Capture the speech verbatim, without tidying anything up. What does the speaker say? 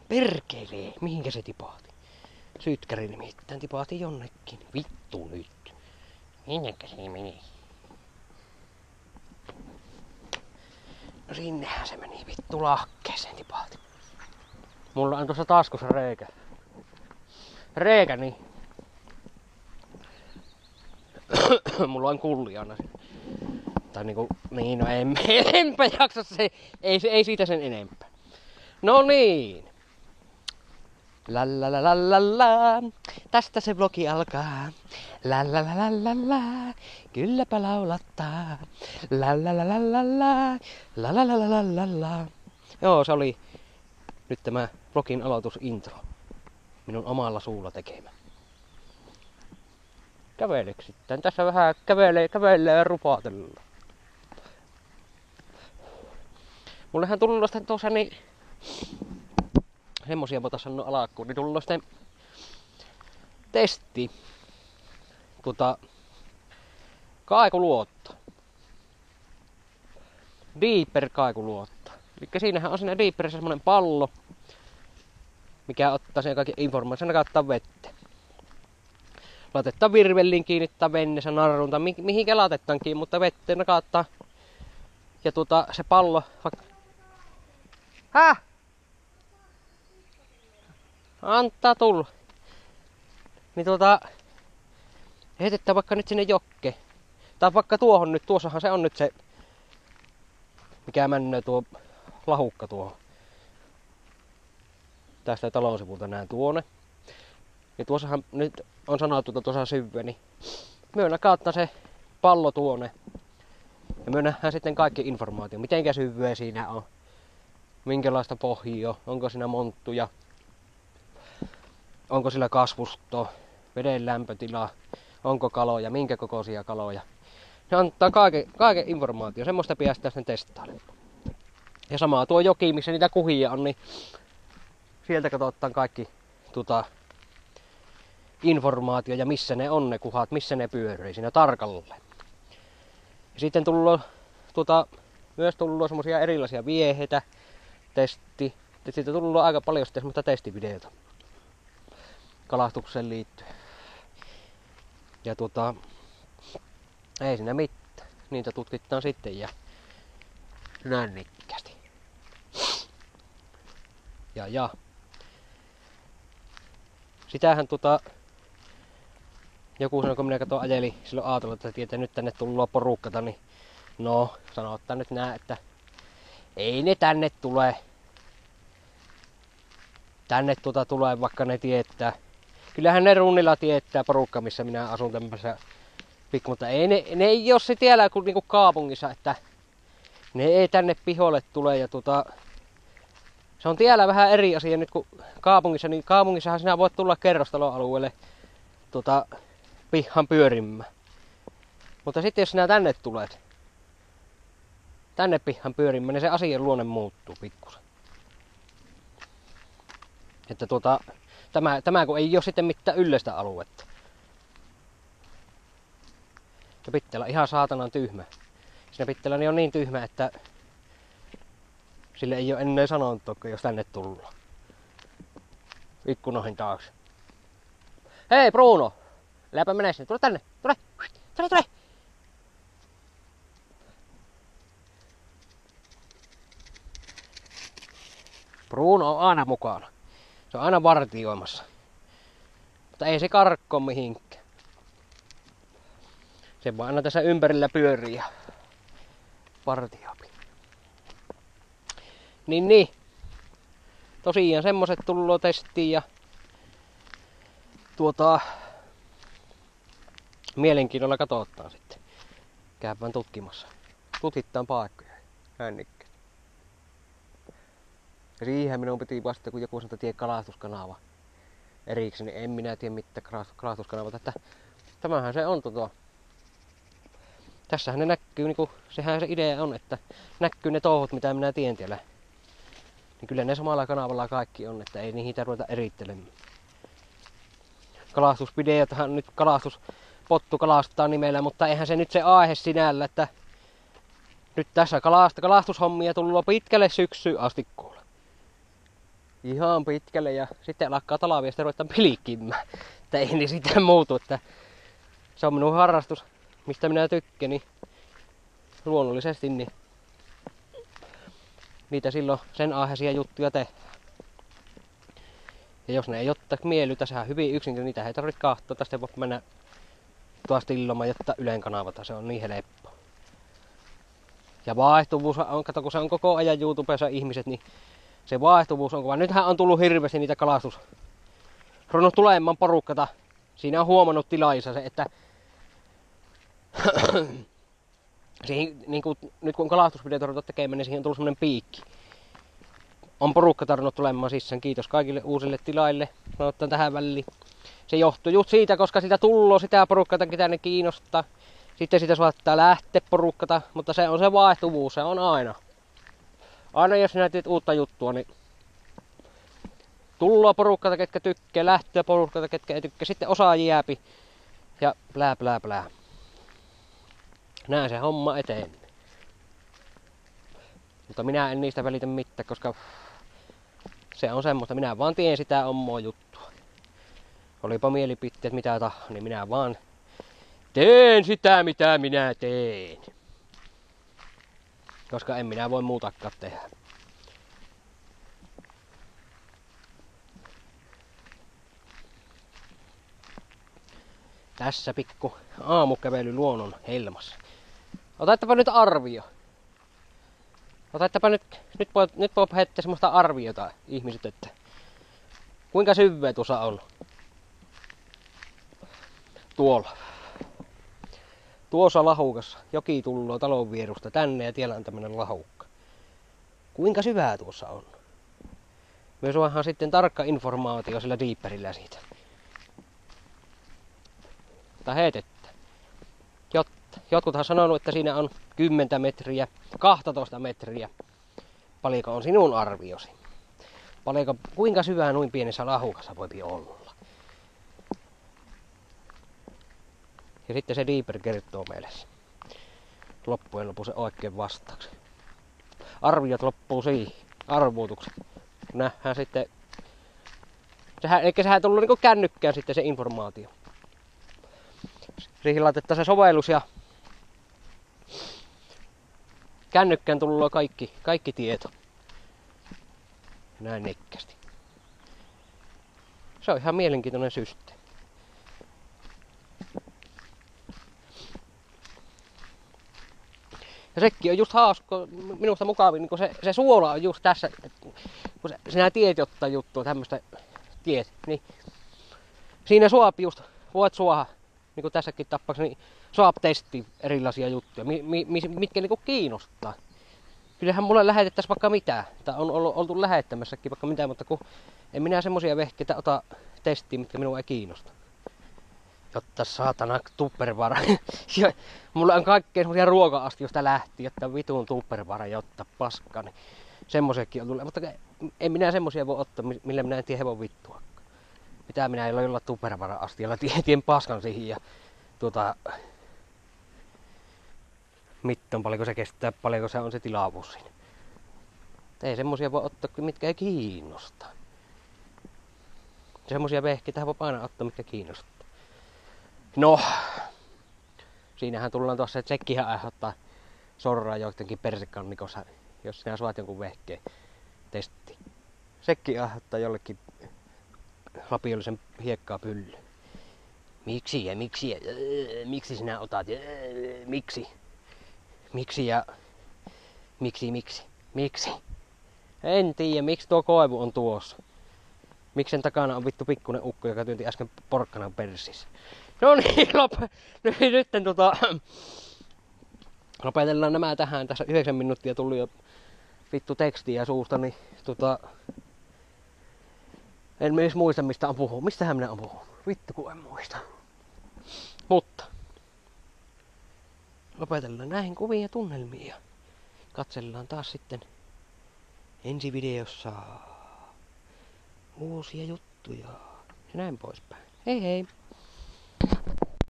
Perkelee, mihinkä se tipahti? Sytkäri nimittäin tipahti jonnekin. Vittu nyt. Minnekä se meni? No sinnehän se meni, vittu lahkeeseen tipahti. Mulla on tuossa taskussa reikä. Reikä niin. Mulla on kulliana. Tai niinku, niin no en, enpä jaksa se, ei, ei siitä sen enempää. No niin. La la la la la la. Tästä se vlogi alkaa. La la la la la la. Kylläpä laulattaa. La la la la la la. La la la la la la la. Joo, se oli nyt tämä vlogin aloitusintro. Minun omalla suulla tekemä. Käveleksittain. Tässä vähän kävelee, kävelee ja rupaatella. Mullehän tullut sitten tuossa niin... Semmosia voitais sanoa alakkuun, niin tullut sitten testi. Tota... Kaikuluotto. Deeper kaikuluotto. Elikkä siinähän on siinä Deeperissä semmonen pallo, mikä ottaa sen kaiken informaation kautta vettä. Laitetaan virvelliin kiinni tai venneessä narruun tai mi- mihinkä laitetaankin, mutta vetteen nakaattaa. Ja tuota se pallo vaikka... Häh? Antaa tulla. Niin tuota... Heitetään vaikka nyt sinne jokkeen. Tai vaikka tuohon nyt, tuossahan se on nyt se... Mikä männöö tuo lahukka tuohon. Tästä talon sivulta näen tuonne. Niin tuossahan nyt on sanottu, että tuossa syvä, niin myönnä kautta se pallo tuonne. Ja myönnähän sitten kaikki informaatio, mitenkä syvyä siinä on. Minkälaista pohjaa, onko siinä monttuja. Onko sillä kasvusto, veden lämpötila, onko kaloja, minkä kokoisia kaloja. Se antaa kaiken, kaiken informaatio, semmoista päästään sitten testailemaan. Ja samaa tuo joki, missä niitä kuhia on, niin sieltä katsotaan kaikki tota, informaatio ja missä ne on ne kuhat, missä ne pyörii siinä tarkalleen. Ja sitten tullut tota, myös tullut semmosia erilaisia vieheitä, testi. Ja siitä tullut aika paljon sitten semmoista testivideota kalastukseen liittyen. Ja tota, ei siinä mitään. Niitä tutkitaan sitten ja nännikkästi. Ja ja. Sitähän tota... Joku sanoi, kun minä katon ajeli silloin aatolla, että tietää nyt tänne tullut porukkata, niin... No, sanotaan nyt nää, että... Ei ne tänne tule. Tänne tuota tulee, vaikka ne tietää. Kyllähän ne runnilla tietää porukka, missä minä asun tämmöisessä pikku, mutta ei ne, ne ei oo se tiellä kuin niinku kaupungissa, että ne ei tänne piholle tule ja tota, se on tiellä vähän eri asia nyt kuin kaupungissa, niin kaupungissahan sinä voit tulla kerrostaloalueelle tota, pihan pyörimään. Mutta sitten jos sinä tänne tulet, tänne pihan pyörimään, niin se asian luonne muuttuu pikkusen. Että tuota, tämä, tämä kun ei ole sitten mitään yleistä aluetta. Ja pitää olla ihan saatanan tyhmä. Siinä pitää olla niin, on niin tyhmä, että sille ei ole ennen sanonut, jos tänne tullaan. Ikkunoihin taakse. Hei Bruno! Läpä menee sinne. Tule tänne! Tule! Tule, tule! Bruno on aina mukana. Se on aina vartioimassa. Mutta ei se karkko mihinkään. Se vaan aina tässä ympärillä pyörii ja vartioipi. Niin niin. Tosiaan semmoset tullut testiin ja tuota mielenkiinnolla katsotaan sitten. Käydään tutkimassa. Tutkitaan paikkoja. Hännikkä. Ja siihen minun piti vastata, kun joku sanoi, että tie kalastuskanava erikseen, niin en minä tiedä mitään kalastuskanava. Että tämähän se on tota. Tässähän ne näkyy, niinku, sehän se idea on, että näkyy ne touhut, mitä minä tien tiellä. Niin kyllä ne samalla kanavalla kaikki on, että ei niitä ruveta erittelemään. Kalastusvideothan nyt kalastuspottu kalastaa nimellä, mutta eihän se nyt se aihe sinällä, että nyt tässä kalast- kalastushommia tullut pitkälle syksyyn asti kuule. ihan pitkälle ja sitten lakkaa talvi ja sitten ruvetaan pilkkimään. Että ei niin sitä muutu, että se on minun harrastus, mistä minä tykkään, niin luonnollisesti niin niitä silloin sen aiheisia juttuja tehdään. Ja jos ne ei ottaa miellytä, sehän on hyvin yksinkertainen, niitä ei tarvitse kahtoa, tästä voi mennä taas tillomaan jotta Ylen kanavata, se on niin helppo. Ja vaihtuvuus on, kato kun se on koko ajan YouTubessa ihmiset, niin se vaihtuvuus on kova. Nythän on tullut hirveästi niitä kalastus. Ruvennut tulemaan porukkata. Siinä on huomannut tilaissa se, että siihen, niin kuin, nyt kun kalastusvideota ruvetaan tekemään, niin siihen on tullut semmonen piikki. On porukka tarvinnut tulemaan sisään. Kiitos kaikille uusille tilaille. Mä otan tähän väliin. Se johtuu just siitä, koska sitä tulloo sitä porukkata, ketä ne kiinnostaa. Sitten sitä saattaa lähteä porukkata, mutta se on se vaihtuvuus, se on aina. Aina jos sinä teet uutta juttua, niin tulloo porukkata, ketkä tykkää, lähtee porukkata, ketkä ei tykkää. Sitten osa jääpi ja plää plää plää. Näin se homma eteen. Mutta minä en niistä välitä mitään, koska se on semmoista. Minä vaan teen sitä omaa juttua. Olipa mielipiteet mitä tahansa, niin minä vaan teen sitä mitä minä teen. Koska en minä voi muutakaan tehdä. Tässä pikku aamukävely luonnon helmassa. Otattapa nyt arvio. Otattapa nyt, nyt voi, nyt voi heittää semmoista arviota ihmiset, että kuinka syvää tuossa on. Tuolla. Tuossa lahukassa joki tulloo talon vierusta tänne ja tiellä on tämmönen lahukka. Kuinka syvää tuossa on? Me saadaan sitten tarkka informaatio sillä diipperillä siitä. Tai heitettä. Jot, jotkuthan on sanonut, että siinä on kymmenen metriä, kaksitoista metriä. Paljonko on sinun arviosi? Paljonko, kuinka syvää noin pienessä lahukassa voi olla? Ja sitten se diipper kertoo meille loppujen lopuksi oikein vastauksen. Arviot loppuu siihen, arvuutukset. Nähdään sitten, sehän, eikä sehän tullut niinku kännykkään sitten se informaatio. Siihen laitetaan se sovellus ja kännykkään tullut kaikki, kaikki tieto. Näin nekkästi. Se on ihan mielenkiintoinen systeemi. Ja sekin on just hauska, minusta mukavin, niin kun se, se suola on just tässä, kun se, sinä tiet jotain juttua, tämmöistä tiet, niin siinä suopi just, voit suoha, niin kuin tässäkin tapauksessa, niin saap testi erilaisia juttuja, mi, mi, mitkä niin kuin kiinnostaa. Kyllähän mulle lähetettäisiin vaikka mitä, tai on oltu lähettämässäkin vaikka mitä, mutta kun en minä semmosia vehkeitä ota testiin, mitkä minua ei kiinnosta. Jotta saatana tuppervara. Mulla on kaikkea semmosia ruoka-astiosta lähti, jotta vitun tuppervara jotta paskaa. Niin semmoisiakin on tullut. Mutta en minä semmosia voi ottaa, millä minä en tiedä hevon vittua. Mitä minä ei ole jollain tuppervara-astialla tien paskan siihen ja tuota mitton paljonko se kestää, paljonko se on se tilavuus siinä. Ei semmosia voi ottaa, mitkä ei kiinnosta. Semmosia vehkeitä voi aina ottaa, mitkä kiinnostaa. No, siinähän tullaan tuossa, että sekkihän aiheuttaa sorraa joidenkin persekannikossa, jos sinä saat jonkun vehkeen testi. Sekki aiheuttaa jollekin lapiollisen hiekkaa pylly. Miksi ja miksi ja äh, miksi sinä otat ja äh, miksi? Miksi ja miksi miksi? Miksi? En tiedä, miksi tuo koivu on tuossa. Miksi sen takana on vittu pikkunen ukko, joka työnti äsken porkkanan persissä. No niin, lop- nyt tota, lopetellaan nämä tähän. Tässä yhdeksän minuuttia tuli jo vittu tekstiä suusta, niin tota, en edes muista mistä on puhunut. Mistähän minä on puhunut? Vittu kun en muista. Mutta lopetellaan näihin kuviin ja tunnelmiin ja katsellaan taas sitten ensi videossa uusia juttuja ja näin poispäin. Hei hei!